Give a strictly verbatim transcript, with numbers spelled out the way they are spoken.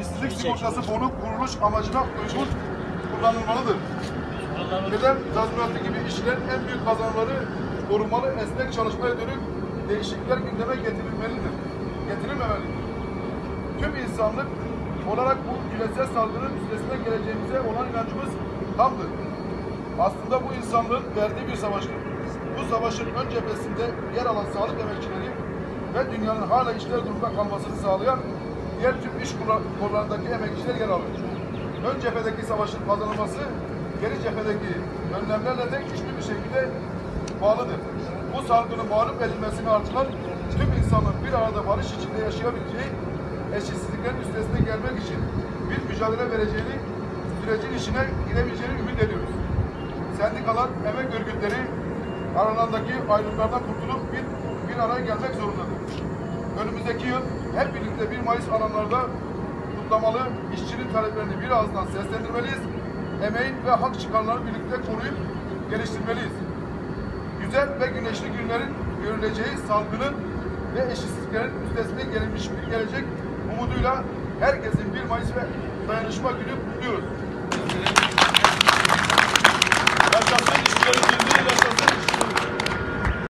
işsizlik sigortası fonu kuruluş amacına uygun kullanılmalıdır. Kıdem tazminatı gibi işlerin en büyük kazanımları korunmalı, esnek çalışmaya dönük değişiklikler gündeme getirilmelidir. Getirilmemelidir. Tüm insanlık olarak bu küresel salgının üstesinden geleceğimize olan inancımız tamdır. Aslında bu insanlığın verdiği bir savaştır. Bu savaşın ön cephesinde yer alan sağlık emekçileri ve dünyanın hala işler durumunda kalmasını sağlayan diğer tüm iş kollarındaki emekçiler yer alıyor. Ön cephedeki savaşın kazanılması geri cephedeki önlemlerle de güçlü bir şekilde bağlıdır. Bu salgının mağlup edilmesini artıran tüm insanın bir arada barış içinde yaşayabileceği, eşitsizliklerin üstesinden gelmek için bir mücadele vereceğini, sürecin içine girebileceğini ümit ediyoruz. Sendikalar, emek örgütleri aralarındaki ayrılıklardan kurtulup bir, bir araya gelmek zorundadır. Önümüzdeki yıl hep birlikte bir Mayıs alanlarda kutlamalı, işçinin taleplerini bir ağızdan seslendirmeliyiz. Emeğin ve hak çıkarlarını birlikte koruyup geliştirmeliyiz. Güzel ve güneşli günlerin görüleceği salgının ve eşitsizliklerin üstesinden gelinmiş bir gelecek umuduyla herkesin bir Mayıs ve dayanışma günü kutluyoruz.